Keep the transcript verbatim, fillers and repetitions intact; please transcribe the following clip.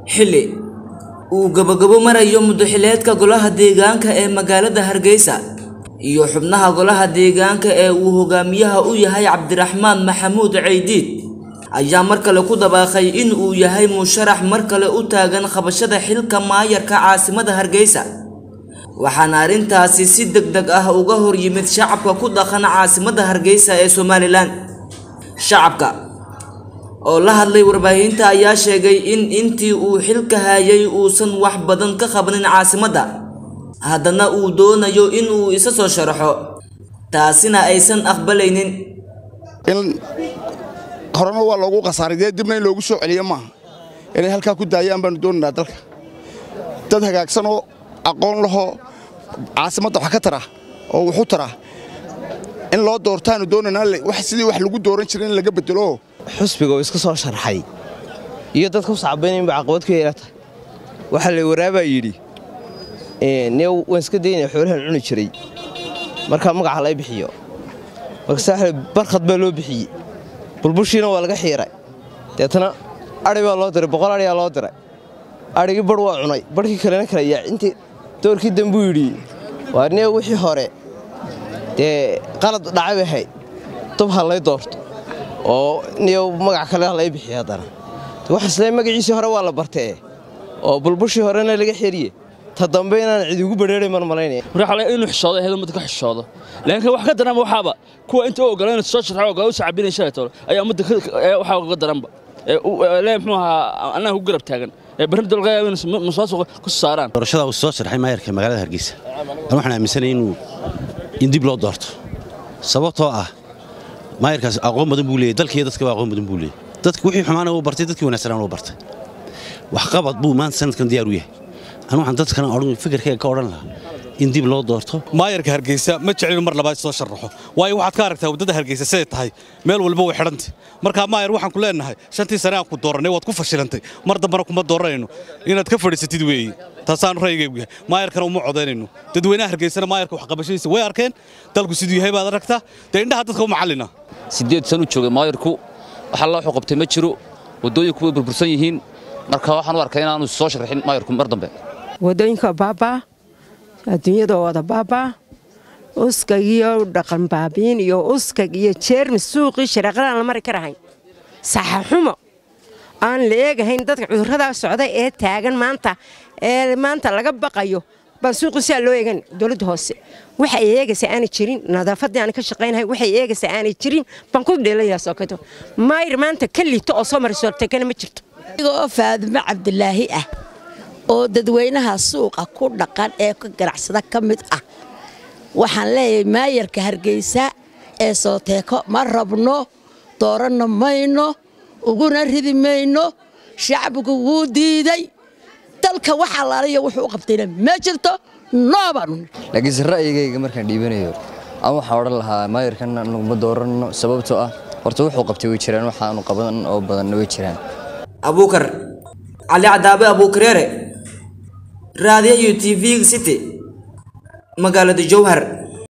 xilli uu gabagabo marayo mudaxileedka golaha deegaanka ee magaalada Hargeysa iyo xubnaha golaha deegaanka ee uu hogaamiyaha u yahay Cabdiraxmaan Maxamuud Ciidiid ayaa mar kale ku dabaaqay in uu yahay musharax mar kale u taagan qabashada xilka maayarka caasimadda Hargeysa waxaana arintaasi si degdeg ah uga hor yimid shacabka ku dhaqan caasimadda Hargeysa ee Somaliland shacabka oo la hadlay warbaahinta ayaa sheegay in intii uu xilka hayay uusan wax badan ka qabanin caasimadda haddana uu doonayo in uu isa soo sharaxo taasina aysan aqbalaynin in horena waa loogu qasaaray dibna in loogu soo celiyo maaha inay halkaa ku daayaan baan doonaynaa dalka dad hagaagsan oo aqoon laho caasimadda wax ka tara oo wuxuu tara in loo doortaanu doonaynaa wax sidii wax lagu dooran jiray in laga bedelo xusbiga oo iska soo sharxay iyo dadku saabeeyeen caqabad ku yeelata waxa la waraaba yiri ee neew waan iska deynay xoolahan cuni jiray marka magaca la bixiyo marka saaxib barqad baa loo bixiyay bulbushiina waa laga xiiray deetana ari baa loo diray boqol ari ayaa loo diray arigi bar waa cunay barkii kalena kala yaa intii doorkii dambu yiri waa neew wixii hore ee qalad dhacay ahay tub halay doorto oo neew magac kale la bixiyo hadana wax isla magaciisa hore waa la bartay oo bulbushii horena laga xiriyay ta dambe inaan cid ugu bareeray man malaynay waxa inuu xishoodo heedo mid ka xishoodo laakiin wax ka daran waxaba kuwa inta oo galeen soo sharxay oo gaw sacbinay shayto ayaa mid waxa uga daranba ee muxuuha anaga ku garab taagan ee barnaamij dalqayaa inuu musaasuq ku saaraan doorashada uu soo sharxay maayarka magaalada Hargeysa waxaan aaminsanahay inuu in dib loo doorto sababtoo ah maayarkaas aqoon badan buu leeyahay dalkii dadka waa aqoon badan buu leeyahay dadku wixii xumaana uu bartay dadkii wanaagsan uu bartay wax qabad buu maan sanadkan diyaar u yahay anu waxaan dadkana oran fikirkayga ka oran lahaa in dib loo doorto maayarka Hargeysa ma jeclin mar labaad soo sharaxo waayo waxaad ka aragtaa wadada Hargeysa sidee tahay meel walba way xidhantay marka maayar waxaan ku leenahay shantii sano aan ku dooranay waad ku fashilantay mar dambana kuma dooranayno inaad ka fadhiisatid weeyii taasaan raygaygu yahay maayarkana uma codeynayno dadweynaha Hargeysana maayarka wax qabashadiisa way arkeen dalku siduu yahay baad aragtaa de indhaha dadka uma macallina sideed sano joogay maayarku waxa la wuxuu qabtay ma jiro wadooyinku way burbursan yihiin marka waxaan u arkay inaanu soo sharaxin maayarku mar dambe wadooyinka baaba adduunyada wada baaba uska iyo dhaqan baabiin iyo uska iyo jeermis suuqii shiraqada la mari karahay saxaxumo aan leegahayn dadka cudurrada socda ee taagan maanta ee maanta laga baqayo bal suuqisa loo eegan dawladda hoose waxa ay eegaysa aan jirin nadaafadii aan ka shaqeynahay waxa ay eegaysa aan jirin ban ku dheelayaa soo kato maayir maanta kalito oo soo marisoo tagana ma jirto oo Faadimo Cabdilaahi ah oo dadweynaha suuqa ku dhaqan ee ka ganacsada kamid ah waxaan leeyahay maayarka Hargeysa ee soo teeko ma rabno dooranno mayno uguna ridi mayno shacabku wuu diiday dalka waxa la leeyahay wuxuu qabtayna ma jirto nooban laakiin ra'yigayga markaan dhiibanayo aan waxa oran lahaa maayarkan ma dooranno sababtoo ah horta wuxuu qabtay way jiraan waxa aanu qaban oo badan way jiraan Abuukar Ali Cadaabe Abuukareere raadiyo T V City magaalada Jowhar